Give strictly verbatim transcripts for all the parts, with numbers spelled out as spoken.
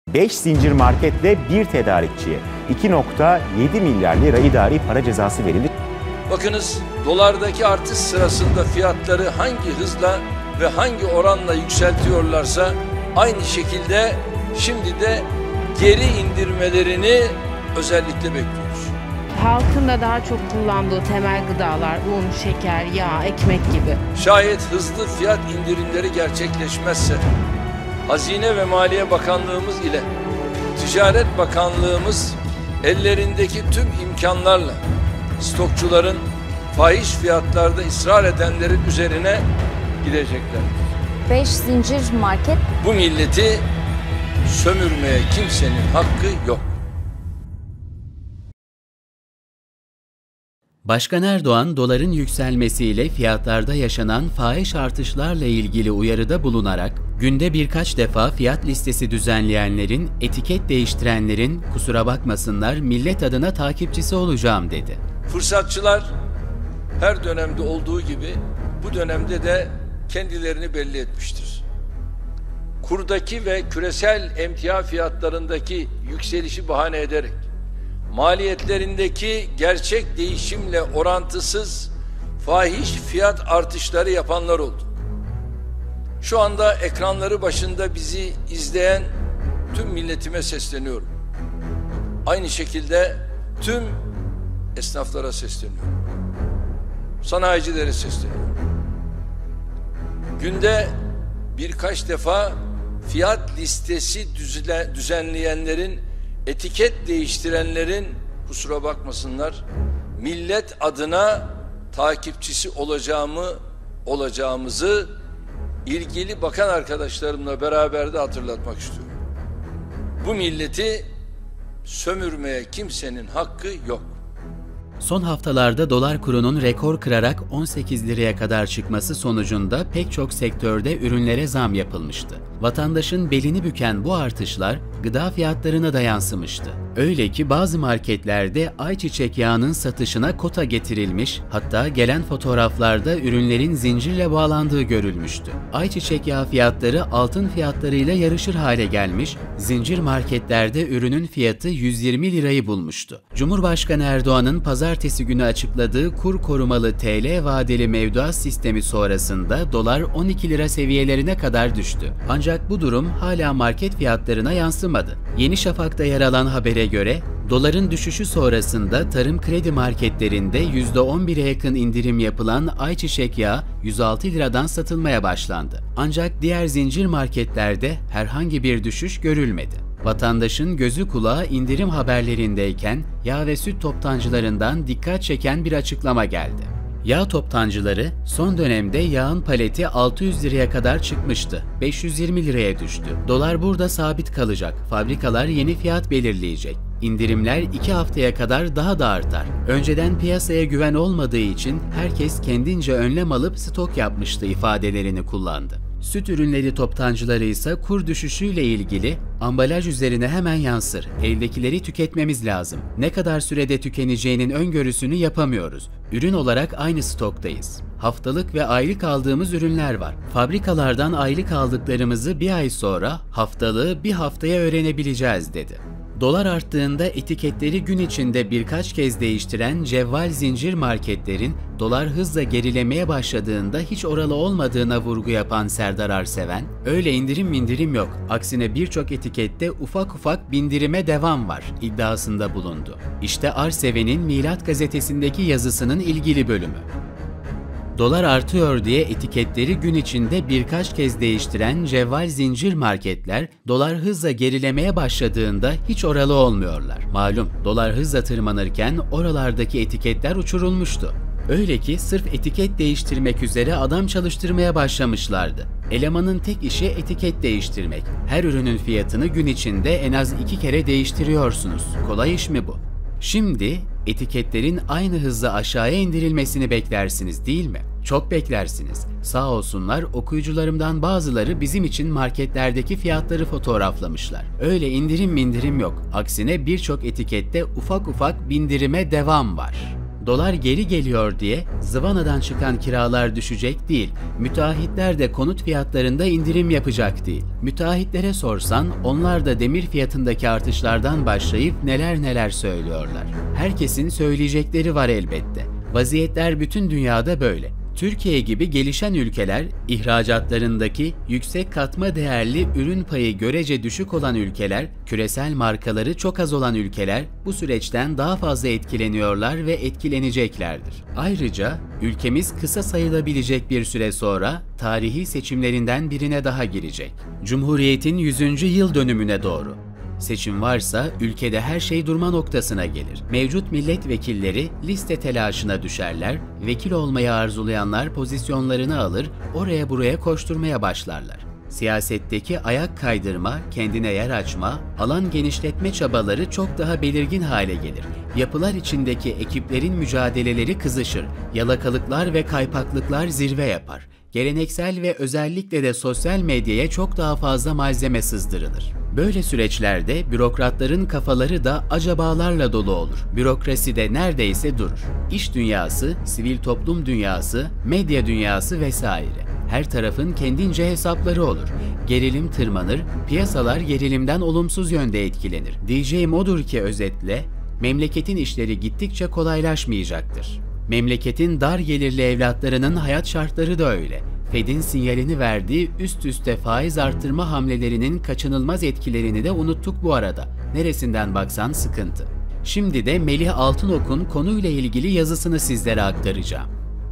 beş zincir marketle bir tedarikçiye iki nokta yedi milyar lira idari para cezası verildi. Bakınız, dolardaki artış sırasında fiyatları hangi hızla ve hangi oranla yükseltiyorlarsa aynı şekilde şimdi de geri indirmelerini özellikle bekliyoruz. Halkın da daha çok kullandığı temel gıdalar, un, şeker, yağ, ekmek gibi. Şayet hızlı fiyat indirimleri gerçekleşmezse Hazine ve Maliye Bakanlığımız ile Ticaret Bakanlığımız ellerindeki tüm imkanlarla stokçuların fahiş fiyatlarda ısrar edenlerin üzerine gidecekler. Beş zincir market. Bu milleti sömürmeye kimsenin hakkı yok. Başkan Erdoğan, doların yükselmesiyle fiyatlarda yaşanan fahiş artışlarla ilgili uyarıda bulunarak, günde birkaç defa fiyat listesi düzenleyenlerin, etiket değiştirenlerin, kusura bakmasınlar millet adına takipçisi olacağım dedi. Fırsatçılar her dönemde olduğu gibi bu dönemde de kendilerini belli etmiştir. Kurdaki ve küresel emtia fiyatlarındaki yükselişi bahane ederek maliyetlerindeki gerçek değişimle orantısız fahiş fiyat artışları yapanlar oldu. Şu anda ekranları başında bizi izleyen tüm milletime sesleniyorum. Aynı şekilde tüm esnaflara sesleniyorum. Sanayicilere sesleniyorum. Günde birkaç defa fiyat listesi düzenleyenlerin, etiket değiştirenlerin kusura bakmasınlar millet adına takipçisi olacağımı olacağımızı ilgili bakan arkadaşlarımla beraber de hatırlatmak istiyorum. Bu milleti sömürmeye kimsenin hakkı yok. Son haftalarda dolar kurunun rekor kırarak on sekiz liraya kadar çıkması sonucunda pek çok sektörde ürünlere zam yapılmıştı. Vatandaşın belini büken bu artışlar gıda fiyatlarına da yansımıştı. Öyle ki bazı marketlerde ayçiçek yağının satışına kota getirilmiş, hatta gelen fotoğraflarda ürünlerin zincirle bağlandığı görülmüştü. Ayçiçek yağı fiyatları altın fiyatlarıyla yarışır hale gelmiş, zincir marketlerde ürünün fiyatı yüz yirmi lirayı bulmuştu. Cumhurbaşkanı Erdoğan'ın pazartesi günü açıkladığı kur korumalı T L vadeli mevduat sistemi sonrasında dolar on iki lira seviyelerine kadar düştü. Ancak bu durum hala market fiyatlarına yansımadı. Yeni Şafak'ta yer alan habere göre, doların düşüşü sonrasında tarım kredi marketlerinde yüzde on bire yakın indirim yapılan ayçiçek yağı yüz altı liradan satılmaya başlandı. Ancak diğer zincir marketlerde herhangi bir düşüş görülmedi. Vatandaşın gözü kulağı indirim haberlerindeyken yağ ve süt toptancılarından dikkat çeken bir açıklama geldi. Yağ toptancıları son dönemde yağın paleti altı yüz liraya kadar çıkmıştı. beş yüz yirmi liraya düştü. Dolar burada sabit kalacak. Fabrikalar yeni fiyat belirleyecek. İndirimler iki haftaya kadar daha da artar. Önceden piyasaya güven olmadığı için herkes kendince önlem alıp stok yapmıştı ifadelerini kullandı. Süt ürünleri toptancıları ise kur düşüşüyle ilgili ambalaj üzerine hemen yansır, eldekileri tüketmemiz lazım. Ne kadar sürede tükeneceğinin öngörüsünü yapamıyoruz. Ürün olarak aynı stoktayız. Haftalık ve aylık aldığımız ürünler var. Fabrikalardan aylık aldıklarımızı bir ay sonra haftalığı bir haftaya öğrenebileceğiz dedi. Dolar arttığında etiketleri gün içinde birkaç kez değiştiren cevval zincir marketlerin dolar hızla gerilemeye başladığında hiç oralı olmadığına vurgu yapan Serdar Arseven, öyle indirim indirim yok, aksine birçok etikette ufak ufak bindirime devam var iddiasında bulundu. İşte Arseven'in Milat gazetesindeki yazısının ilgili bölümü. Dolar artıyor diye etiketleri gün içinde birkaç kez değiştiren cevval zincir marketler, dolar hızla gerilemeye başladığında hiç oralı olmuyorlar. Malum, dolar hızla tırmanırken oralardaki etiketler uçurulmuştu. Öyle ki sırf etiket değiştirmek üzere adam çalıştırmaya başlamışlardı. Elemanın tek işi etiket değiştirmek. Her ürünün fiyatını gün içinde en az iki kere değiştiriyorsunuz. Kolay iş mi bu? Şimdi etiketlerin aynı hızla aşağıya indirilmesini beklersiniz değil mi? Çok beklersiniz. Sağ olsunlar okuyucularımdan bazıları bizim için marketlerdeki fiyatları fotoğraflamışlar. Öyle indirim indirim yok. Aksine birçok etikette ufak ufak bindirime devam var. Dolar geri geliyor diye zıvanadan çıkan kiralar düşecek değil. Müteahhitler de konut fiyatlarında indirim yapacak değil. Müteahhitlere sorsan onlar da demir fiyatındaki artışlardan başlayıp neler neler söylüyorlar. Herkesin söyleyecekleri var elbette. Vaziyetler bütün dünyada böyle. Türkiye gibi gelişen ülkeler, ihracatlarındaki yüksek katma değerli ürün payı görece düşük olan ülkeler, küresel markaları çok az olan ülkeler bu süreçten daha fazla etkileniyorlar ve etkileneceklerdir. Ayrıca ülkemiz kısa sayılabilecek bir süre sonra tarihi seçimlerinden birine daha girecek. Cumhuriyet'in yüzüncü yıl dönümüne doğru. Seçim varsa ülkede her şey durma noktasına gelir. Mevcut milletvekilleri liste telaşına düşerler, vekil olmayı arzulayanlar pozisyonlarını alır, oraya buraya koşturmaya başlarlar. Siyasetteki ayak kaydırma, kendine yer açma, alan genişletme çabaları çok daha belirgin hale gelir. Yapılar içindeki ekiplerin mücadeleleri kızışır, yalakalıklar ve kaypaklıklar zirve yapar. Geleneksel ve özellikle de sosyal medyaya çok daha fazla malzeme sızdırılır. Böyle süreçlerde bürokratların kafaları da acabalarla dolu olur. Bürokrasi de neredeyse durur. İş dünyası, sivil toplum dünyası, medya dünyası vesaire. Her tarafın kendince hesapları olur. Gerilim tırmanır, piyasalar gerilimden olumsuz yönde etkilenir. Diyeceğim odur ki özetle, memleketin işleri gittikçe kolaylaşmayacaktır. Memleketin dar gelirli evlatlarının hayat şartları da öyle. Fed'in sinyalini verdiği üst üste faiz artırma hamlelerinin kaçınılmaz etkilerini de unuttuk bu arada. Neresinden baksan sıkıntı. Şimdi de Melih Altınok'un konuyla ilgili yazısını sizlere aktaracağım.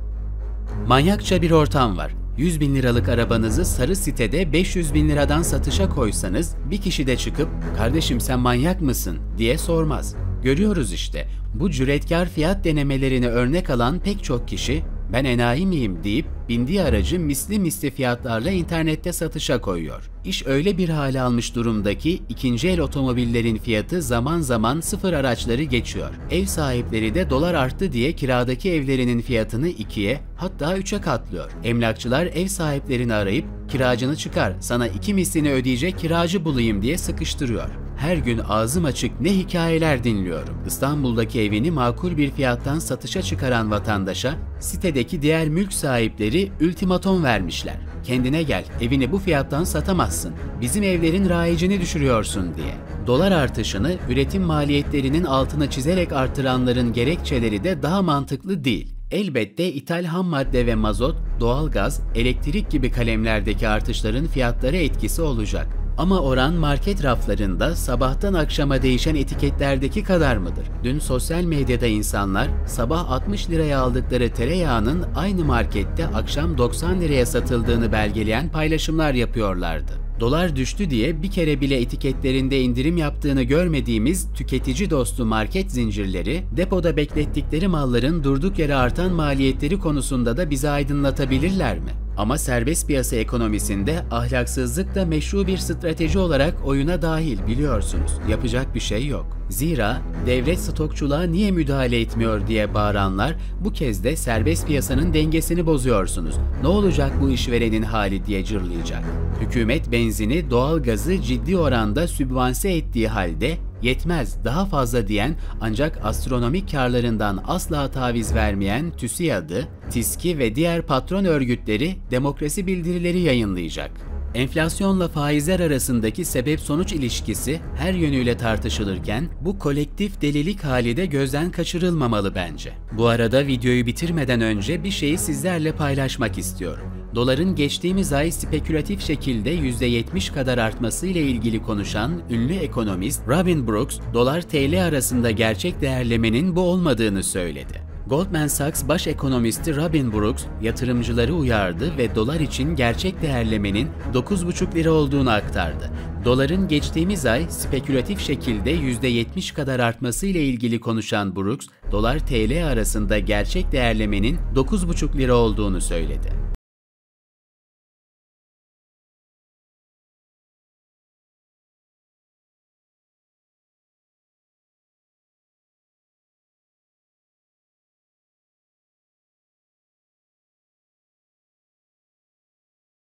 Manyakça bir ortam var. yüz bin liralık arabanızı sarı sitede beş yüz bin liradan satışa koysanız bir kişi de çıkıp "Kardeşim sen manyak mısın?" diye sormaz. Görüyoruz işte, bu cüretkar fiyat denemelerini örnek alan pek çok kişi "Ben enayi miyim?" deyip bindiği aracı misli misli fiyatlarla internette satışa koyuyor. İş öyle bir hale almış durumda ki ikinci el otomobillerin fiyatı zaman zaman sıfır araçları geçiyor. Ev sahipleri de dolar arttı diye kiradaki evlerinin fiyatını ikiye hatta üçe katlıyor. Emlakçılar ev sahiplerini arayıp "Kiracını çıkar, sana iki mislini ödeyecek kiracı bulayım" diye sıkıştırıyor. Her gün ağzım açık ne hikayeler dinliyorum. İstanbul'daki evini makul bir fiyattan satışa çıkaran vatandaşa sitedeki diğer mülk sahipleri ultimatom vermişler. "Kendine gel, evini bu fiyattan satamazsın, bizim evlerin rayicini düşürüyorsun" diye. Dolar artışını üretim maliyetlerinin altına çizerek artıranların gerekçeleri de daha mantıklı değil. Elbette ithal ham madde ve mazot, doğalgaz, elektrik gibi kalemlerdeki artışların fiyatlara etkisi olacak. Ama oran market raflarında sabahtan akşama değişen etiketlerdeki kadar mıdır? Dün sosyal medyada insanlar sabah altmış liraya aldıkları tereyağının aynı markette akşam doksan liraya satıldığını belgeleyen paylaşımlar yapıyorlardı. Dolar düştü diye bir kere bile etiketlerinde indirim yaptığını görmediğimiz tüketici dostu market zincirleri, depoda beklettikleri malların durduk yere artan maliyetleri konusunda da bizi aydınlatabilirler mi? Ama serbest piyasa ekonomisinde ahlaksızlık da meşru bir strateji olarak oyuna dahil, biliyorsunuz. Yapacak bir şey yok. Zira devlet stokçuluğa niye müdahale etmiyor diye bağıranlar bu kez de serbest piyasanın dengesini bozuyorsunuz, ne olacak bu işverenin hali diye cırlayacak. Hükümet benzini, doğalgazı ciddi oranda sübvanse ettiği halde yetmez daha fazla diyen ancak astronomik karlarından asla taviz vermeyen TÜSİAD'ı, TİSK'i ve diğer patron örgütleri demokrasi bildirileri yayınlayacak. Enflasyonla faizler arasındaki sebep-sonuç ilişkisi her yönüyle tartışılırken bu kolektif delilik hali de gözden kaçırılmamalı bence. Bu arada videoyu bitirmeden önce bir şeyi sizlerle paylaşmak istiyorum. Doların geçtiğimiz ay spekülatif şekilde yüzde yetmiş kadar artması ile ilgili konuşan ünlü ekonomist Robin Brooks, dolar-T L arasında gerçek değerlemenin bu olmadığını söyledi. Goldman Sachs baş ekonomisti Robin Brooks, yatırımcıları uyardı ve dolar için gerçek değerlemenin dokuz buçuk lira olduğunu aktardı. Doların geçtiğimiz ay spekülatif şekilde yüzde yetmiş kadar artması ile ilgili konuşan Brooks, dolar-T L arasında gerçek değerlemenin dokuz buçuk lira olduğunu söyledi.